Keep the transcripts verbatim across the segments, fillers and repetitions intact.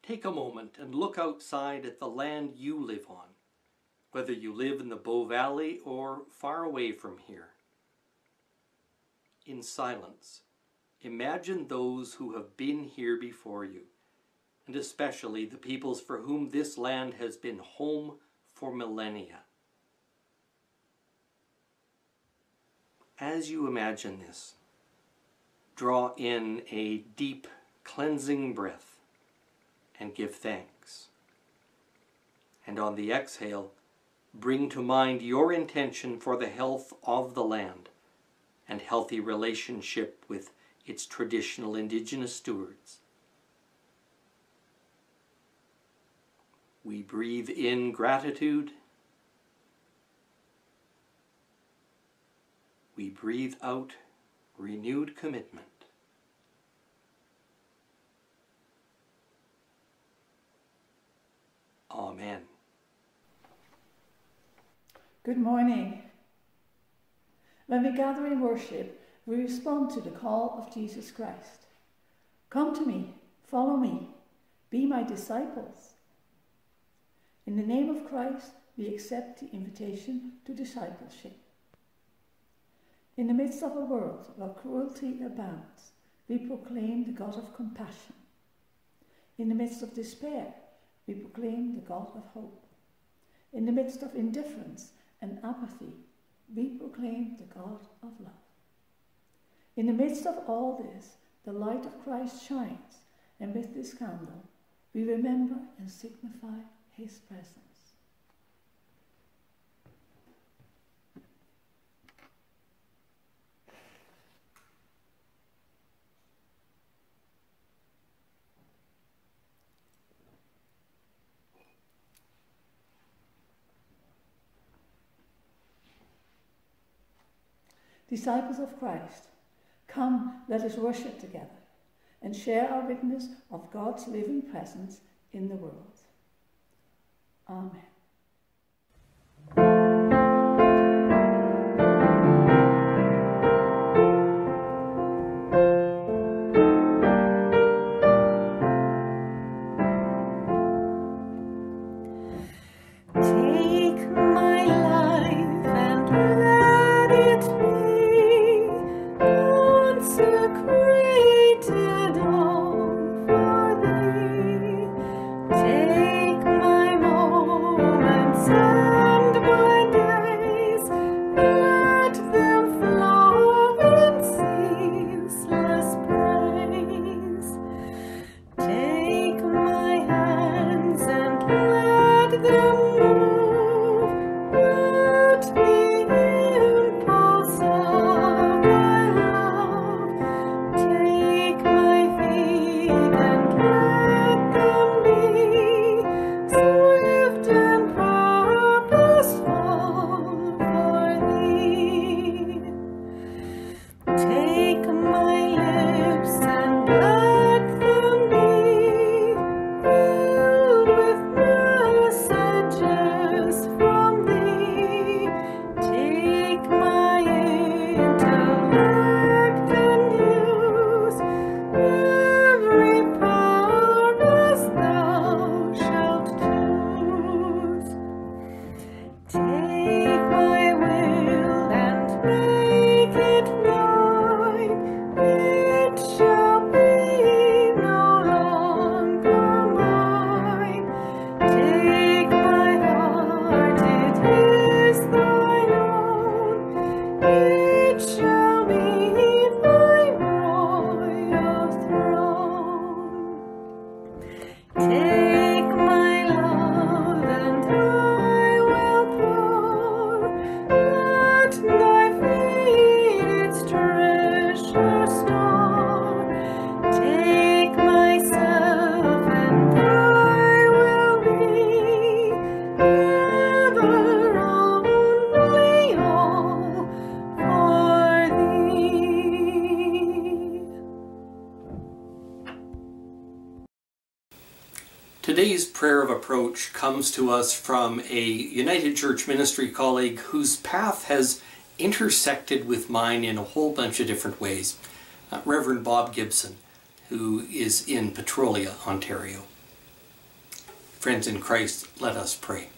Take a moment and look outside at the land you live on, whether you live in the Bow Valley or far away from here. In silence, imagine those who have been here before you, and especially the peoples for whom this land has been home for millennia. As you imagine this, draw in a deep, cleansing breath and give thanks. And on the exhale, bring to mind your intention for the health of the land and healthy relationship with its traditional Indigenous stewards. We breathe in gratitude. We breathe out renewed commitment. Amen. Good morning. When we gather in worship, we respond to the call of Jesus Christ. Come to me, follow me, be my disciples. In the name of Christ, we accept the invitation to discipleship. In the midst of a world where cruelty abounds, we proclaim the God of compassion. In the midst of despair, we proclaim the God of hope. In the midst of indifference and apathy, we proclaim the God of love. In the midst of all this, the light of Christ shines, and with this candle, we remember and signify his presence. Disciples of Christ, come, let us worship together and share our witness of God's living presence in the world. Amen. Today's prayer of approach comes to us from a United Church ministry colleague whose path has intersected with mine in a whole bunch of different ways, uh, Reverend Bob Gibson, who is in Petrolia, Ontario. Friends in Christ, let us pray.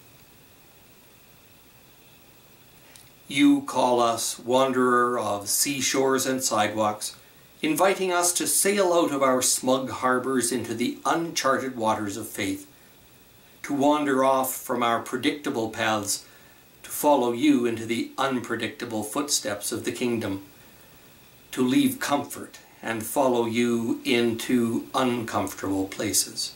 You call us, wanderer of seashores and sidewalks, inviting us to sail out of our smug harbors into the uncharted waters of faith, to wander off from our predictable paths, to follow you into the unpredictable footsteps of the kingdom, to leave comfort and follow you into uncomfortable places.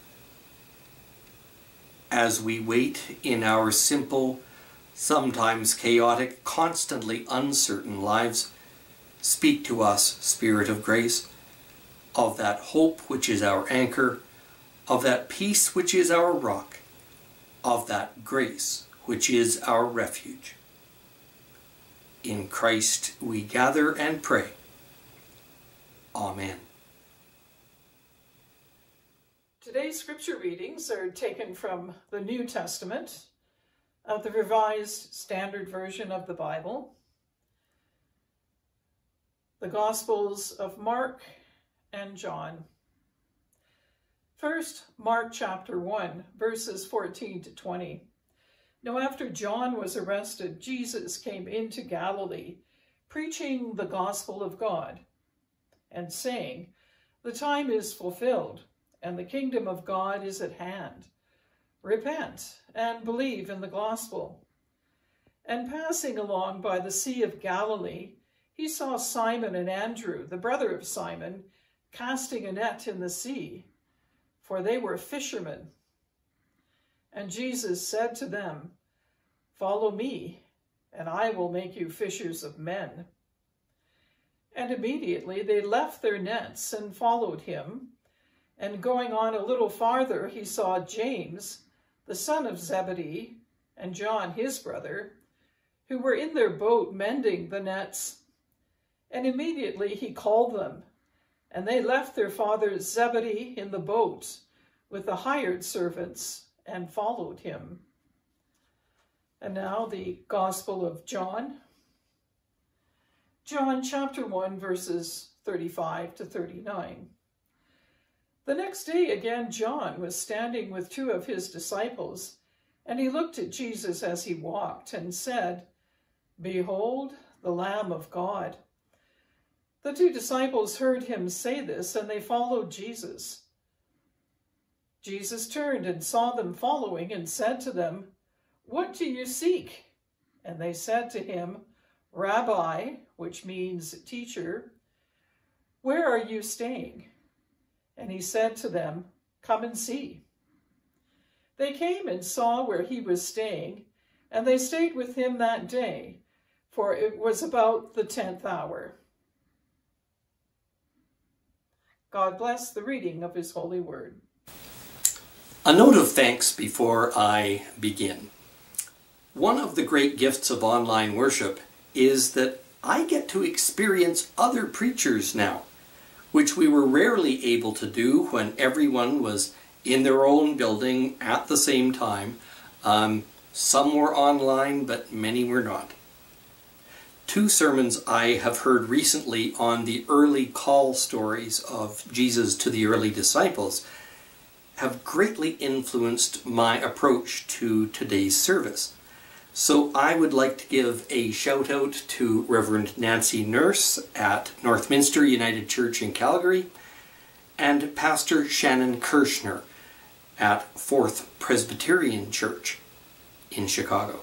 As we wait in our simple, sometimes chaotic, constantly uncertain lives, speak to us, Spirit of grace, of that hope which is our anchor, of that peace which is our rock, of that grace which is our refuge. In Christ we gather and pray. Amen. Today's scripture readings are taken from the New Testament, of the Revised Standard Version of the Bible, the Gospels of Mark and John. First, Mark chapter one, verses fourteen to twenty. Now after John was arrested, Jesus came into Galilee, preaching the gospel of God, and saying, "The time is fulfilled, and the kingdom of God is at hand. Repent and believe in the gospel." And passing along by the Sea of Galilee, he saw Simon and Andrew, the brother of Simon, casting a net in the sea, for they were fishermen. And Jesus said to them, "Follow me, and I will make you fishers of men." And immediately they left their nets and followed him. And going on a little farther, he saw James, the son of Zebedee, and John, his brother, who were in their boat mending the nets. And immediately he called them, and they left their father Zebedee in the boat with the hired servants and followed him. And now the Gospel of John. John chapter one, verses thirty-five to thirty-nine. The next day again John was standing with two of his disciples, and he looked at Jesus as he walked and said, "Behold, the Lamb of God." The two disciples heard him say this, and they followed Jesus. Jesus turned and saw them following and said to them, "What do you seek?" And they said to him, "Rabbi," which means teacher, "where are you staying?" And he said to them, "Come and see." They came and saw where he was staying, and they stayed with him that day, for it was about the tenth hour. God bless the reading of his holy word. A note of thanks before I begin. One of the great gifts of online worship is that I get to experience other preachers now, which we were rarely able to do when everyone was in their own building at the same time. Um, some were online, but many were not. Two sermons I have heard recently on the early call stories of Jesus to the early disciples have greatly influenced my approach to today's service. So I would like to give a shout out to Reverend Nancy Nurse at Northminster United Church in Calgary and Pastor Shannon Kirshner at Fourth Presbyterian Church in Chicago.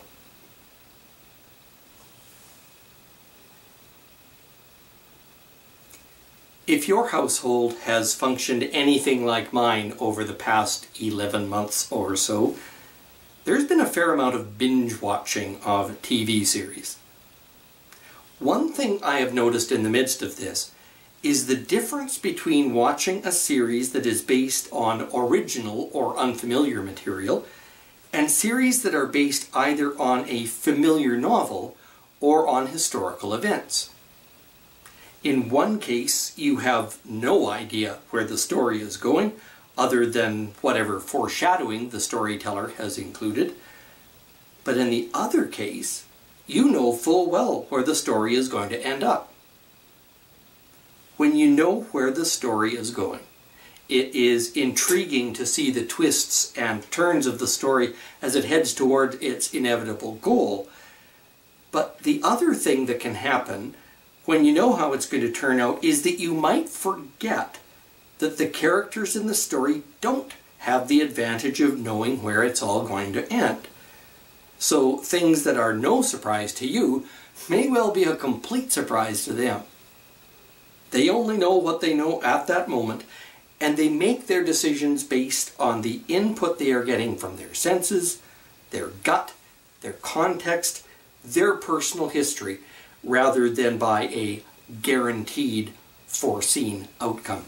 If your household has functioned anything like mine over the past eleven months or so, there's been a fair amount of binge watching of T V series. One thing I have noticed in the midst of this is the difference between watching a series that is based on original or unfamiliar material and series that are based either on a familiar novel or on historical events. In one case, you have no idea where the story is going, other than whatever foreshadowing the storyteller has included. But in the other case, you know full well where the story is going to end up. When you know where the story is going, It is intriguing to see the twists and turns of the story as it heads toward its inevitable goal. But the other thing that can happen when you know how it's going to turn out is that you might forget that the characters in the story don't have the advantage of knowing where it's all going to end. So things that are no surprise to you may well be a complete surprise to them. They only know what they know at that moment, and they make their decisions based on the input they are getting from their senses, their gut, their context, their personal history, rather than by a guaranteed, foreseen outcome.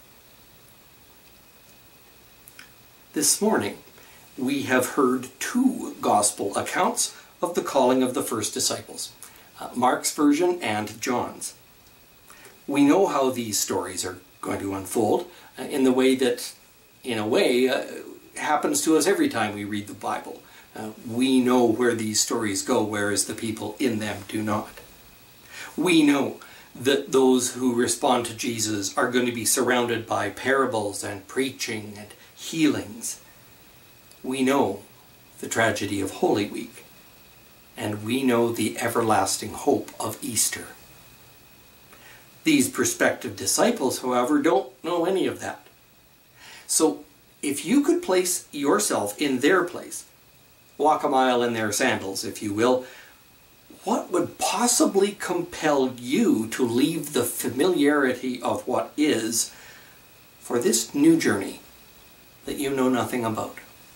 This morning, we have heard two gospel accounts of the calling of the first disciples, uh, Mark's version and John's. We know how these stories are going to unfold uh, in the way that, in a way, uh, happens to us every time we read the Bible. Uh, we know where these stories go, whereas the people in them do not. We know that those who respond to Jesus are going to be surrounded by parables and preaching and healings. We know the tragedy of Holy Week, and we know the everlasting hope of Easter. These prospective disciples, however, don't know any of that. So, if you could place yourself in their place, walk a mile in their sandals, if you will, what would possibly compel you to leave the familiarity of what is for this new journey that you know nothing about?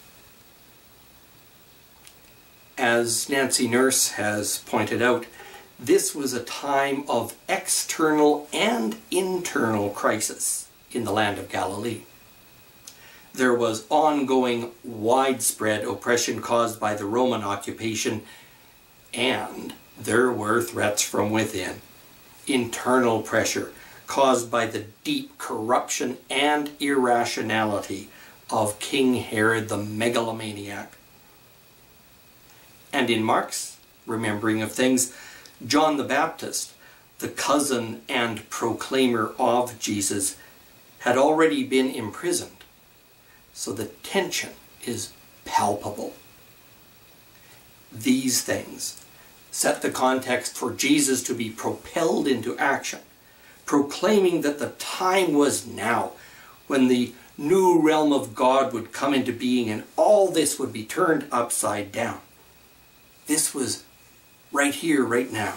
As Nancy Nurse has pointed out, this was a time of external and internal crisis in the land of Galilee. There was ongoing, widespread oppression caused by the Roman occupation, and there were threats from within. Internal pressure caused by the deep corruption and irrationality of King Herod the megalomaniac. And in Mark's remembering of things, John the Baptist, the cousin and proclaimer of Jesus, had already been imprisoned. So the tension is palpable. These things set the context for Jesus to be propelled into action, proclaiming that the time was now when the new realm of God would come into being and all this would be turned upside down. This was right here, right now.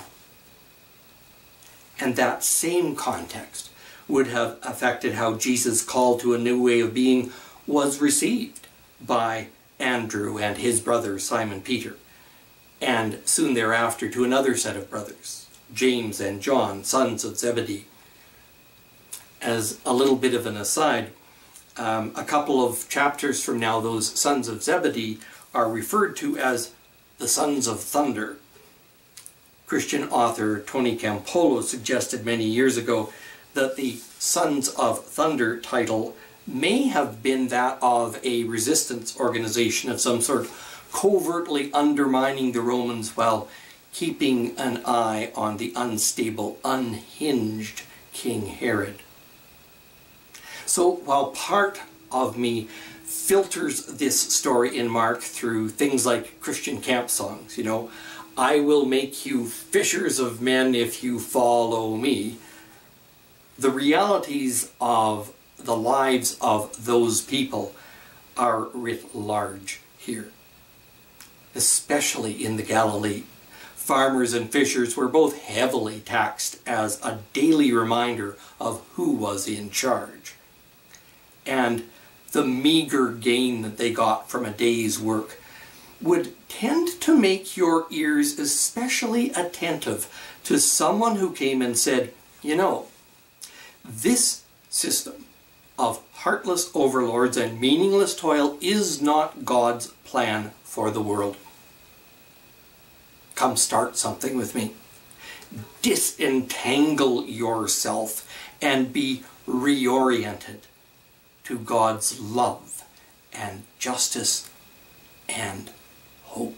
And that same context would have affected how Jesus' call to a new way of being was received by Andrew and his brother Simon Peter, and soon thereafter to another set of brothers, James and John, sons of Zebedee. As a little bit of an aside, um, a couple of chapters from now, those sons of Zebedee are referred to as the sons of thunder. Christian author Tony Campolo suggested many years ago that the Sons of Thunder title may have been that of a resistance organization of some sort, covertly undermining the Romans while keeping an eye on the unstable, unhinged King Herod. So while part of me filters this story in Mark through things like Christian camp songs, you know, I will make you fishers of men if you follow me, the realities of the lives of those people are writ large here. Especially in the Galilee, farmers and fishers were both heavily taxed as a daily reminder of who was in charge. And the meager gain that they got from a day's work would tend to make your ears especially attentive to someone who came and said, you know, this system of heartless overlords and meaningless toil is not God's plan for the world. Come start something with me. Disentangle yourself and be reoriented to God's love and justice and hope.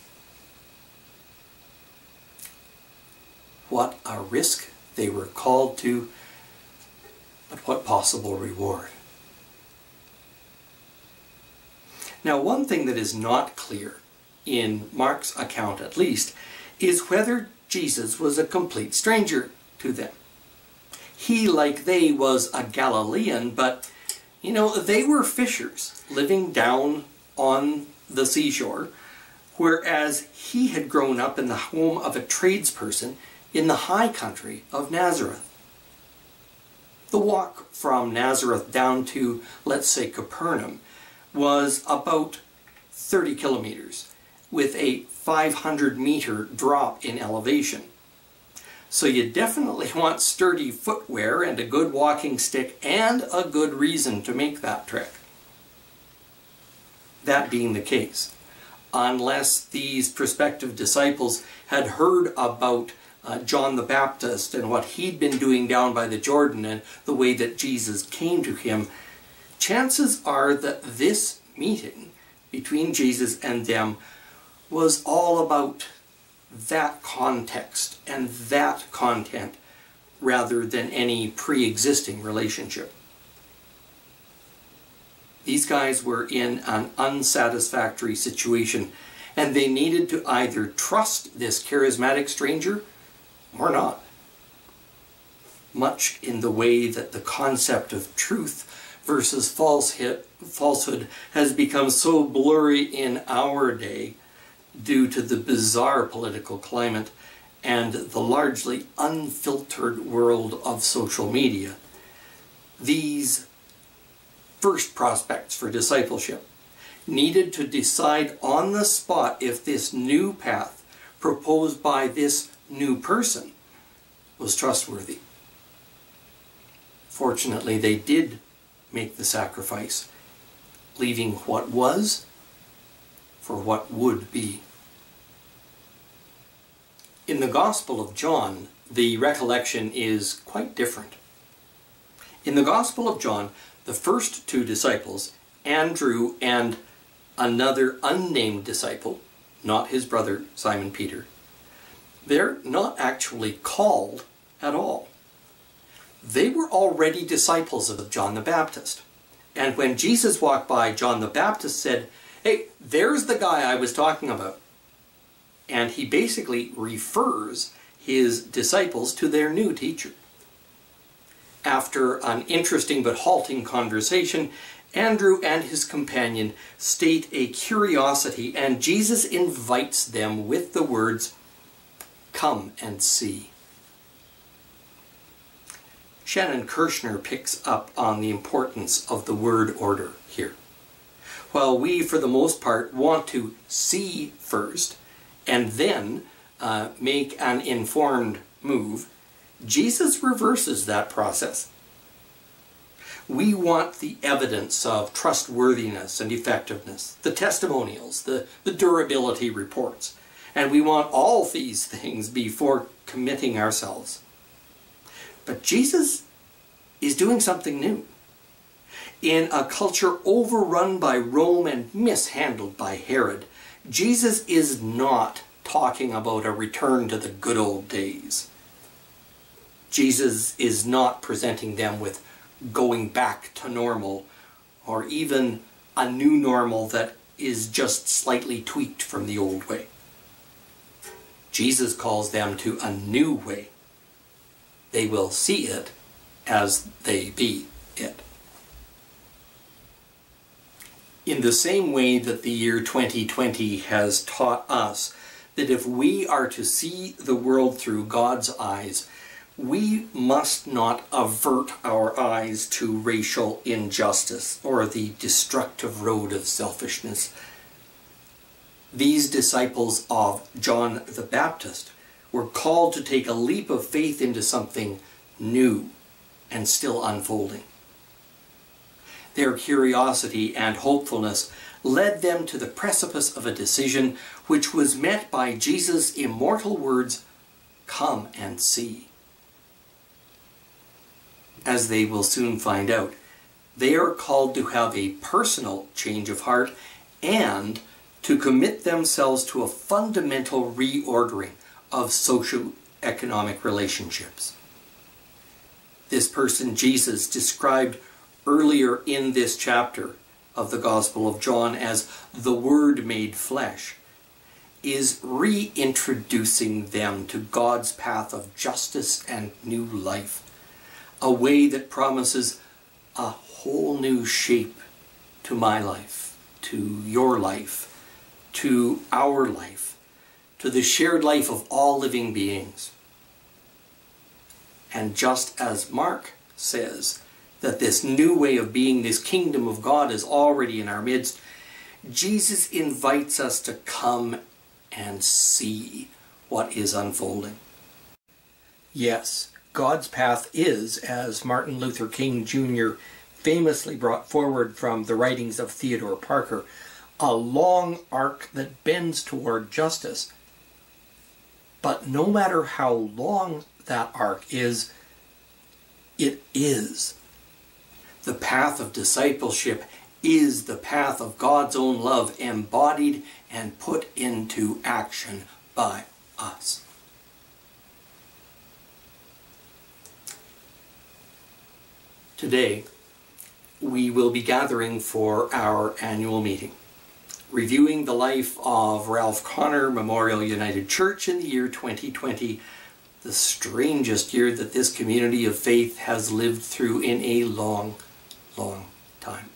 What a risk they were called to, but what possible reward. Now, one thing that is not clear, in Mark's account at least, is whether Jesus was a complete stranger to them. He, like they, was a Galilean, but, you know, they were fishers living down on the seashore, whereas he had grown up in the home of a tradesperson in the high country of Nazareth. The walk from Nazareth down to, let's say, Capernaum was about thirty kilometers, with a five hundred meter drop in elevation. So you definitely want sturdy footwear and a good walking stick and a good reason to make that trek. That being the case, unless these prospective disciples had heard about uh, John the Baptist and what he'd been doing down by the Jordan and the way that Jesus came to him, chances are that this meeting between Jesus and them was all about that context and that content rather than any pre-existing relationship. These guys were in an unsatisfactory situation, and they needed to either trust this charismatic stranger or not. Much in the way that the concept of truth versus falsehood has become so blurry in our day due to the bizarre political climate and the largely unfiltered world of social media. These first prospects for discipleship needed to decide on the spot if this new path proposed by this new person was trustworthy. Fortunately, they did make the sacrifice, leaving what was for what would be. In the Gospel of John, the recollection is quite different. In the Gospel of John, the first two disciples, Andrew and another unnamed disciple, not his brother Simon Peter, they're not actually called at all. They were already disciples of John the Baptist. And when Jesus walked by, John the Baptist said, "Hey, there's the guy I was talking about." And he basically refers his disciples to their new teacher. After an interesting but halting conversation, Andrew and his companion state a curiosity, and Jesus invites them with the words, "Come and see." Shannon Kirshner picks up on the importance of the word order here. While we, for the most part, want to see first and then uh, make an informed move, Jesus reverses that process. We want the evidence of trustworthiness and effectiveness, the testimonials, the, the durability reports, and we want all these things before committing ourselves. But Jesus is doing something new. In a culture overrun by Rome and mishandled by Herod, Jesus is not talking about a return to the good old days. Jesus is not presenting them with going back to normal, or even a new normal that is just slightly tweaked from the old way. Jesus calls them to a new way. They will see it as they be it. In the same way that the year twenty twenty has taught us that if we are to see the world through God's eyes, we must not avert our eyes to racial injustice or the destructive road of selfishness. These disciples of John the Baptist were called to take a leap of faith into something new and still unfolding. Their curiosity and hopefulness led them to the precipice of a decision which was met by Jesus' immortal words, "Come and see." As they will soon find out, they are called to have a personal change of heart and to commit themselves to a fundamental reordering of socio-economic relationships. This person Jesus described earlier in this chapter of the Gospel of John as the Word made flesh, is reintroducing them to God's path of justice and new life, a way that promises a whole new shape to my life, to your life, to our life, to the shared life of all living beings. And just as Mark says that this new way of being, this kingdom of God, is already in our midst, Jesus invites us to come and see what is unfolding. Yes, God's path is, as Martin Luther King Junior famously brought forward from the writings of Theodore Parker, a long arc that bends toward justice. But no matter how long that arc is, it is. The path of discipleship is the path of God's own love embodied and put into action by us. Today, we will be gathering for our annual meeting, reviewing the life of Ralph Connor Memorial United Church in the year twenty twenty, the strangest year that this community of faith has lived through in a long, long time.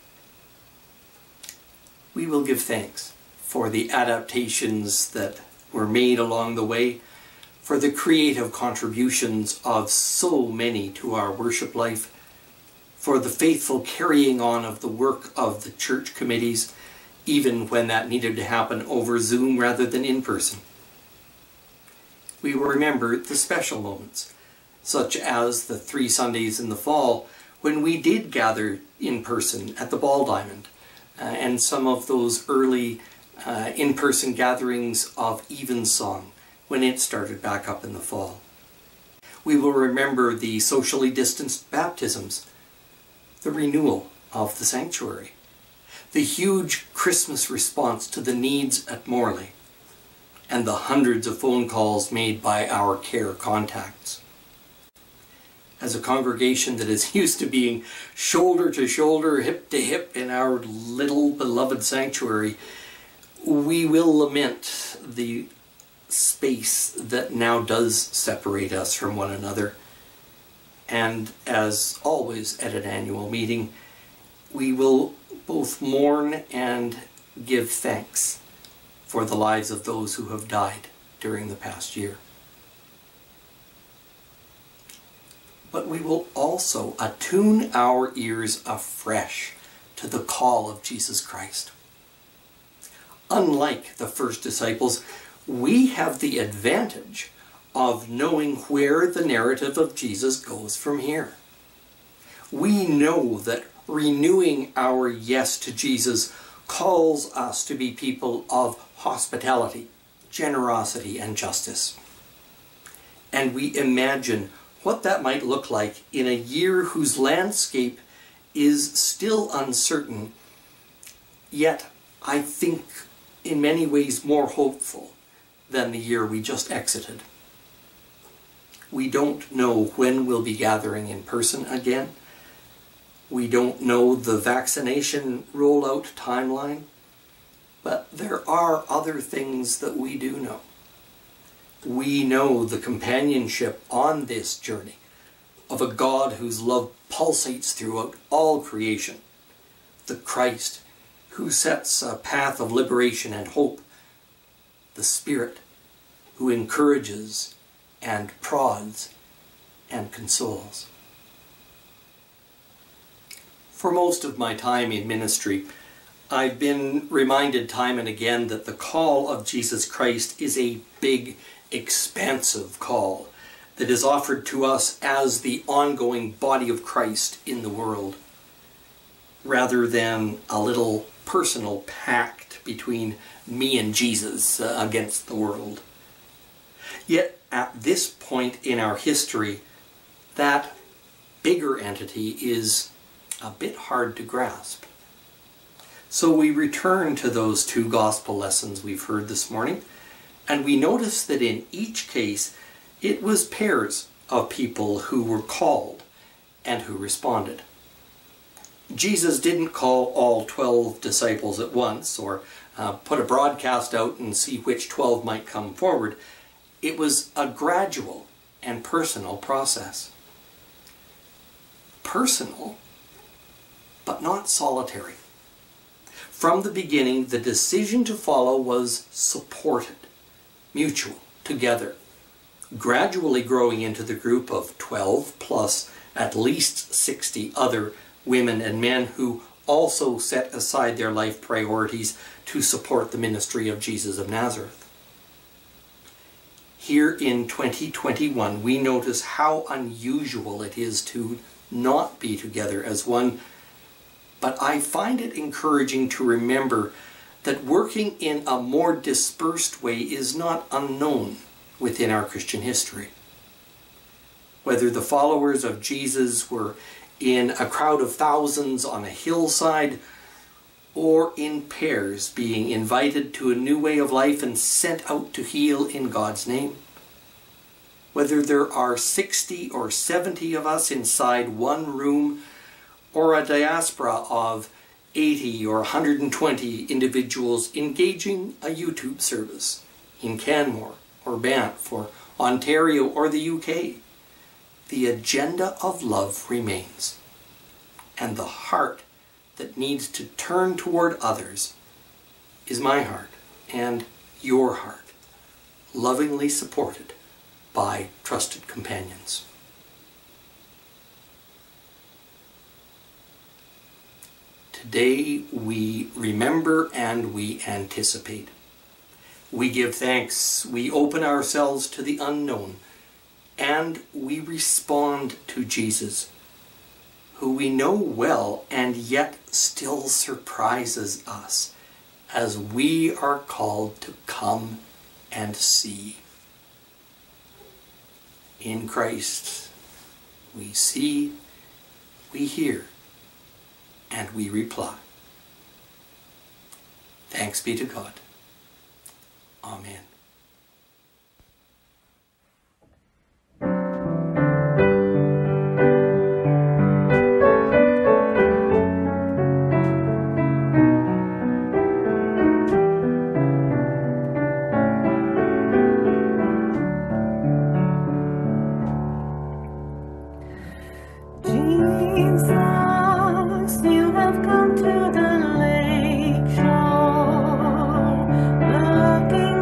We will give thanks for the adaptations that were made along the way, for the creative contributions of so many to our worship life, for the faithful carrying on of the work of the church committees, even when that needed to happen over Zoom rather than in person. We will remember the special moments, such as the three Sundays in the fall when we did gather in person at the Ball Diamond, uh, and some of those early uh, in-person gatherings of Evensong when it started back up in the fall. We will remember the socially distanced baptisms, the renewal of the sanctuary, the huge Christmas response to the needs at Morley, and the hundreds of phone calls made by our care contacts. As a congregation that is used to being shoulder to shoulder, hip to hip in our little beloved sanctuary, we will lament the space that now does separate us from one another. And as always at an annual meeting, we will both mourn and give thanks for the lives of those who have died during the past year. But we will also attune our ears afresh to the call of Jesus Christ. Unlike the first disciples, we have the advantage of knowing where the narrative of Jesus goes from here. We know that renewing our yes to Jesus calls us to be people of hospitality, generosity, and justice. And we imagine what that might look like in a year whose landscape is still uncertain, yet I think in many ways more hopeful than the year we just exited. We don't know when we'll be gathering in person again. We don't know the vaccination rollout timeline, but there are other things that we do know. We know the companionship on this journey of a God whose love pulsates throughout all creation, the Christ who sets a path of liberation and hope, the Spirit who encourages and prods and consoles. For most of my time in ministry, I've been reminded time and again that the call of Jesus Christ is a big, expansive call that is offered to us as the ongoing body of Christ in the world, rather than a little personal pact between me and Jesus uh, against the world. Yet at this point in our history, that bigger entity is a bit hard to grasp. So we return to those two gospel lessons we've heard this morning, and we notice that in each case it was pairs of people who were called and who responded. Jesus didn't call all twelve disciples at once, or uh, put a broadcast out and see which twelve might come forward. It was a gradual and personal process. Personal, but not solitary. From the beginning, the decision to follow was supported, mutual, together, gradually growing into the group of twelve plus at least sixty other women and men who also set aside their life priorities to support the ministry of Jesus of Nazareth. Here in twenty twenty-one, we notice how unusual it is to not be together as one, but I find it encouraging to remember that working in a more dispersed way is not unknown within our Christian history. Whether the followers of Jesus were in a crowd of thousands on a hillside, or in pairs being invited to a new way of life and sent out to heal in God's name. Whether there are sixty or seventy of us inside one room, or a diaspora of eighty or one hundred twenty individuals engaging a YouTube service in Canmore or Banff or Ontario or the U K, the agenda of love remains, and the heart that needs to turn toward others is my heart and your heart, lovingly supported by trusted companions. Today we remember and we anticipate. We give thanks, we open ourselves to the unknown, and we respond to Jesus, who we know well and yet still surprises us as we are called to come and see. In Christ, we see, we hear, and we reply. Thanks be to God. Amen. Jesus, you have come to the lake shore, looking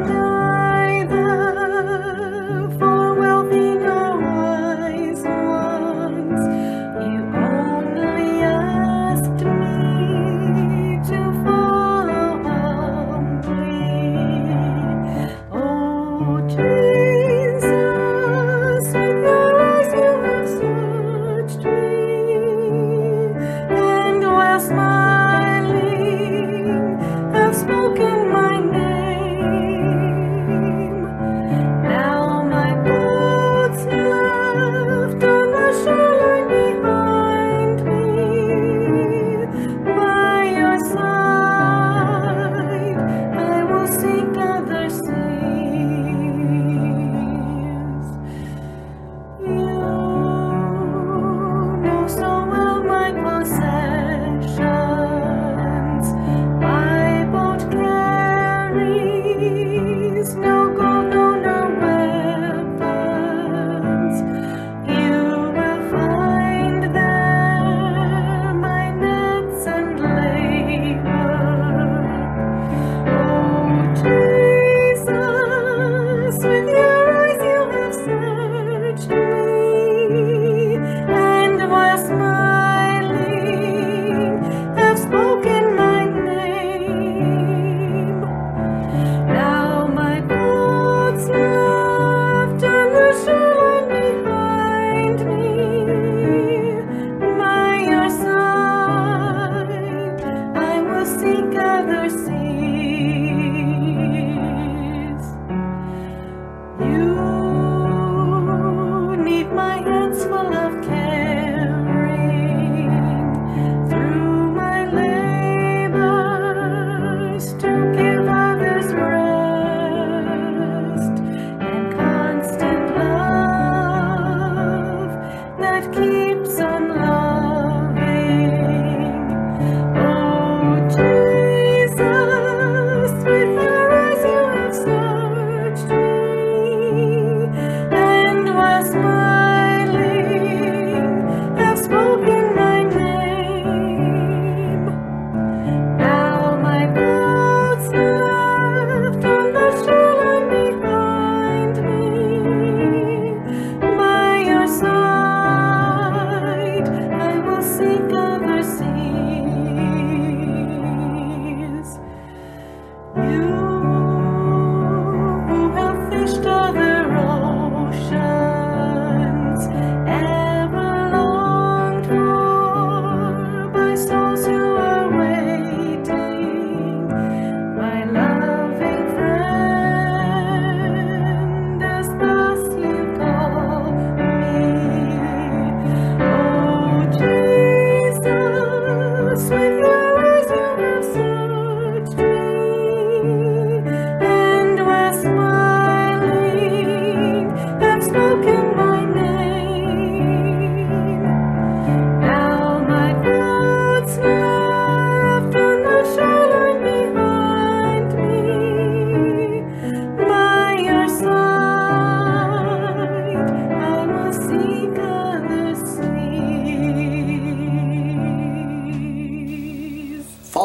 neither for wealthy nor wise ones. You only asked me to follow humbly. Oh, Jesus, with your eyes you have searched me.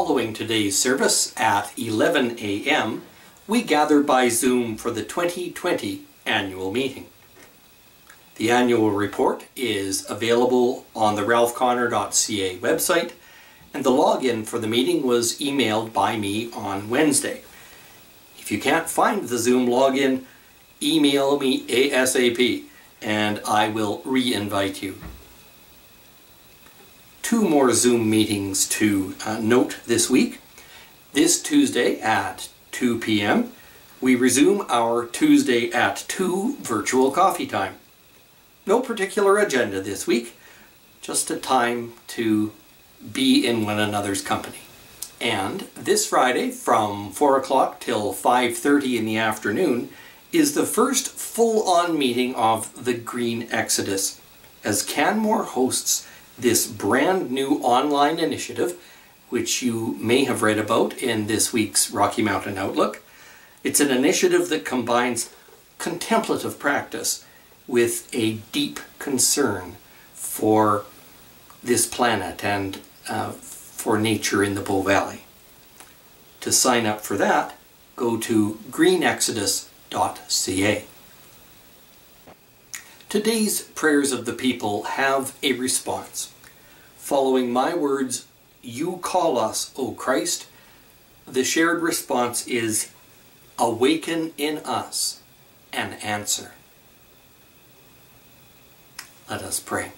Following today's service at eleven a m, we gather by Zoom for the twenty twenty annual meeting. The annual report is available on the ralph connor dot c a website, and the login for the meeting was emailed by me on Wednesday. If you can't find the Zoom login, email me ASAP and I will re-invite you. Two more Zoom meetings to uh, note this week. This Tuesday at two p m we resume our Tuesday at two virtual coffee time. No particular agenda this week, just a time to be in one another's company. And this Friday from four o'clock till five thirty in the afternoon is the first full-on meeting of the Green Exodus, as Canmore hosts this brand new online initiative, which you may have read about in this week's Rocky Mountain Outlook. It's an initiative that combines contemplative practice with a deep concern for this planet and uh, for nature in the Bow Valley. To sign up for that, go to green exodus dot c a. Today's prayers of the people have a response. Following my words, "You call us, O Christ," the shared response is, "Awaken in us an answer." Let us pray.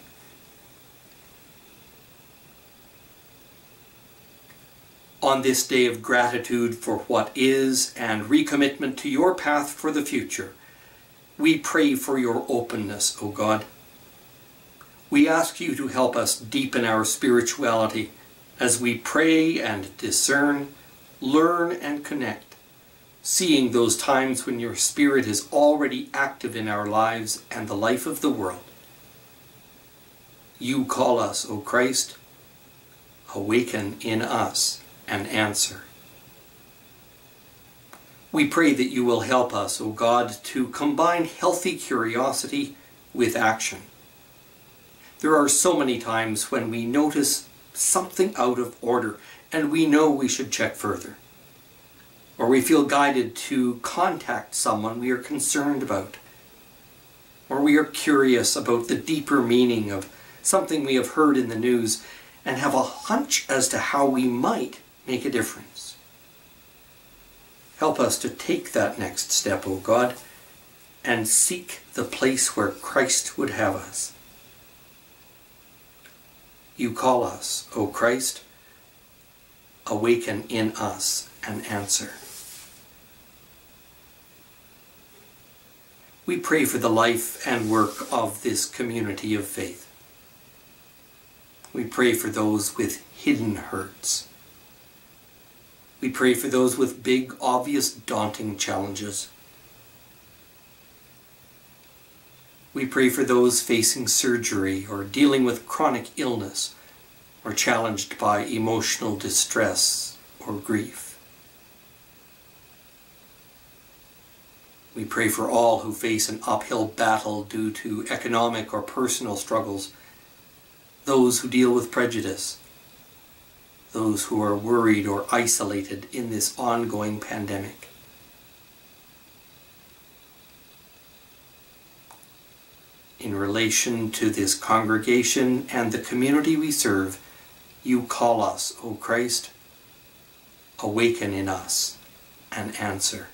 On this day of gratitude for what is and recommitment to your path for the future, we pray for your openness, O God. We ask you to help us deepen our spirituality as we pray and discern, learn and connect, seeing those times when your Spirit is already active in our lives and the life of the world. You call us, O Christ. Awaken in us an answer. We pray that you will help us, O God, to combine healthy curiosity with action. There are so many times when we notice something out of order and we know we should check further. Or we feel guided to contact someone we are concerned about. Or we are curious about the deeper meaning of something we have heard in the news and have a hunch as to how we might make a difference. Help us to take that next step, O God, and seek the place where Christ would have us. You call us, O Christ. Awaken in us an answer. We pray for the life and work of this community of faith. We pray for those with hidden hurts. We pray for those with big, obvious, daunting challenges. We pray for those facing surgery or dealing with chronic illness or challenged by emotional distress or grief. We pray for all who face an uphill battle due to economic or personal struggles, those who deal with prejudice, those who are worried or isolated in this ongoing pandemic. In relation to this congregation and the community we serve, you call us, O Christ. Awaken in us an answer.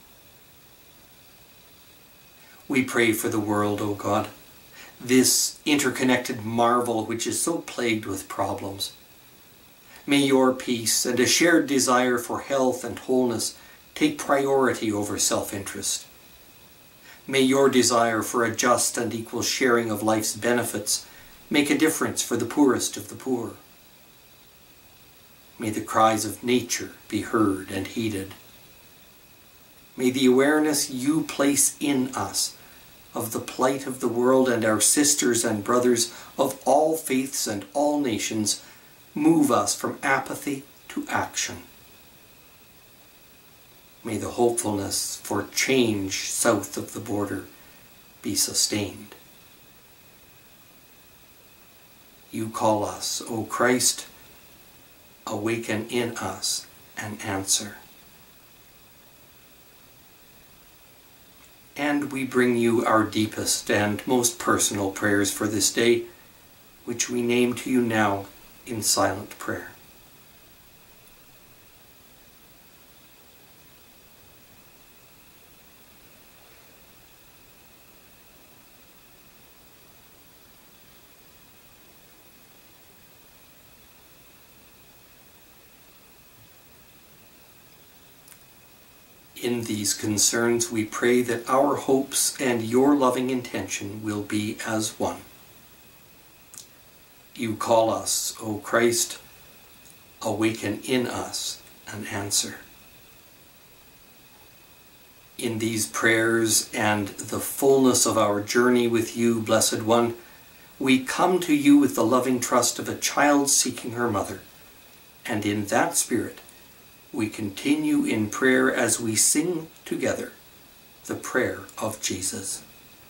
We pray for the world, O God, this interconnected marvel which is so plagued with problems. May your peace and a shared desire for health and wholeness take priority over self-interest. May your desire for a just and equal sharing of life's benefits make a difference for the poorest of the poor. May the cries of nature be heard and heeded. May the awareness you place in us of the plight of the world and our sisters and brothers of all faiths and all nations move us from apathy to action. May the hopefulness for change south of the border be sustained. You call us, O Christ. awaken in us an answer. And we bring you our deepest and most personal prayers for this day, which we name to you now in silent prayer. In these concerns, we pray that our hopes and your loving intention will be as one. You call us, O Christ, awaken in us an answer. In these prayers and the fullness of our journey with you, Blessed One, we come to you with the loving trust of a child seeking her mother, and in that spirit, we continue in prayer as we sing together the prayer of Jesus.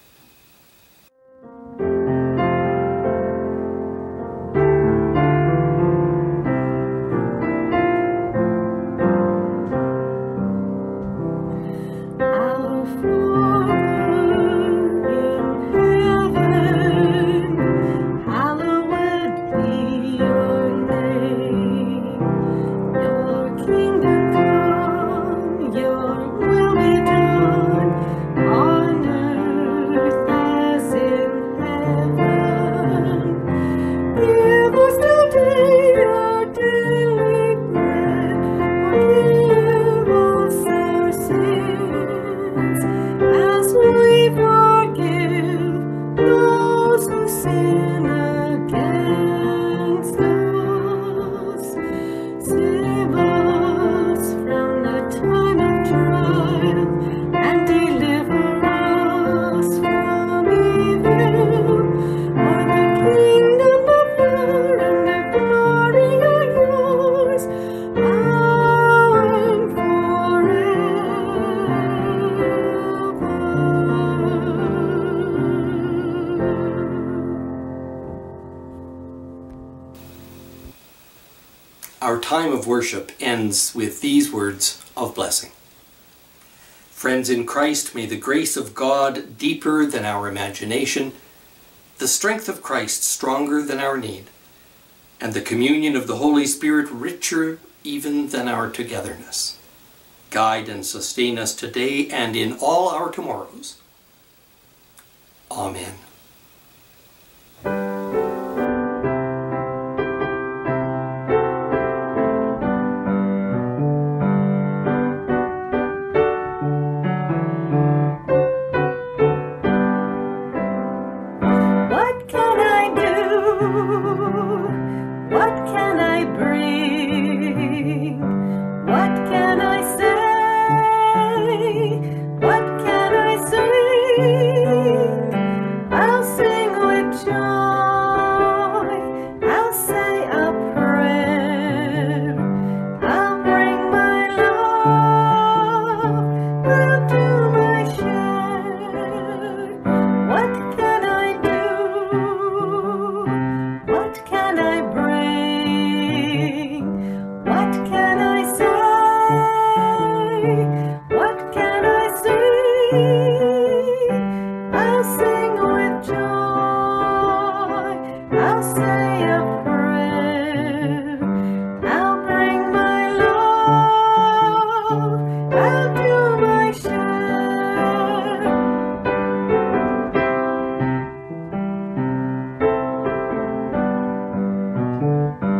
Our time of worship ends with these words of blessing. Friends in Christ, may the grace of God, deeper than our imagination, the strength of Christ stronger than our need, and the communion of the Holy Spirit richer even than our togetherness, guide and sustain us today and in all our tomorrows. Amen. Thank you.